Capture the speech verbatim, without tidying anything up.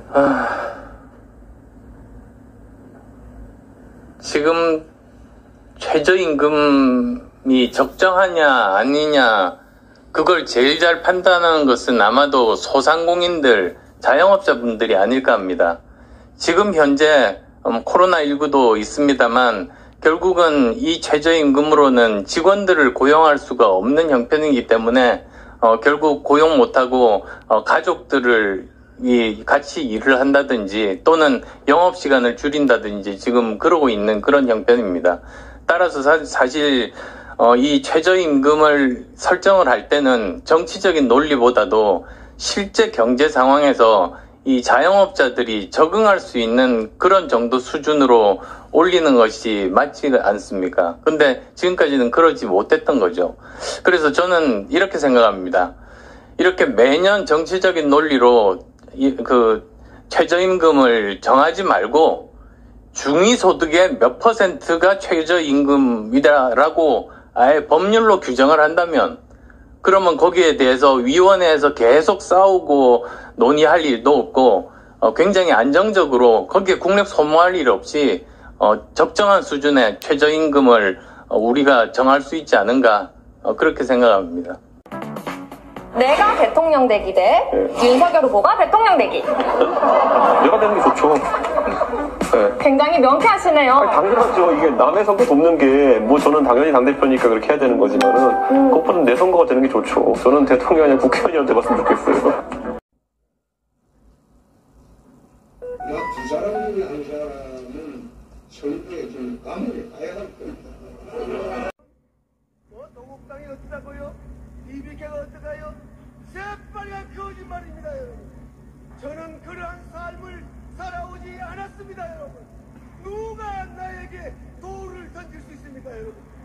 아... 지금 최저임금이 적정하냐 아니냐 그걸 제일 잘 판단하는 것은 아마도 소상공인들, 자영업자분들이 아닐까 합니다. 지금 현재 코로나십구도 있습니다만 결국은 이 최저임금으로는 직원들을 고용할 수가 없는 형편이기 때문에 어, 결국 고용 못하고 어, 가족들을 이 같이 일을 한다든지 또는 영업시간을 줄인다든지 지금 그러고 있는 그런 형편입니다. 따라서 사, 사실 어, 이 최저임금을 설정을 할 때는 정치적인 논리보다도 실제 경제 상황에서 이 자영업자들이 적응할 수 있는 그런 정도 수준으로 올리는 것이 맞지 않습니까? 근데 지금까지는 그러지 못했던 거죠. 그래서 저는 이렇게 생각합니다. 이렇게 매년 정치적인 논리로 이, 그 최저임금을 정하지 말고 중위소득의 몇 퍼센트가 최저임금이다라고 아예 법률로 규정을 한다면 그러면 거기에 대해서 위원회에서 계속 싸우고 논의할 일도 없고 어, 굉장히 안정적으로 거기에 국력 소모할 일 없이 어, 적정한 수준의 최저임금을 어, 우리가 정할 수 있지 않은가 어, 그렇게 생각합니다. 내가 대통령 되기 대 네. 윤석열 후보가 대통령 되기. 내가 되는 게 좋죠. 네. 굉장히 명쾌하시네요. 아니, 당연하죠. 이게 남의 선거 돕는 게 뭐 저는 당연히 당대표니까 그렇게 해야 되는 거지만은 음. 그것보다는 내 선거가 되는 게 좋죠. 저는 대통령이 아니라 국회의원이라도 돼봤으면 좋겠어요. 두 사람 중에 한 사람은 선거에 좀 감옥에 가야 할 겁니다. 뭐 동국당이 어쩌다고요? 이비케가 어떡하요? 새빨간 거짓말입니다, 여러분. 저는 그러한 삶을 살아오지 않았습니다, 여러분. 누가 나에게 돌을 던질 수 있습니까, 여러분?